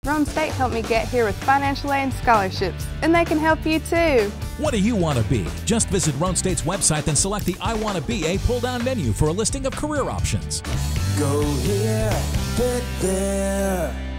Roane State helped me get here with financial aid and scholarships, and they can help you too. What do you want to be? Just visit Roane State's website and select the I Want to Be a pull-down menu for a listing of career options. Go here, get there.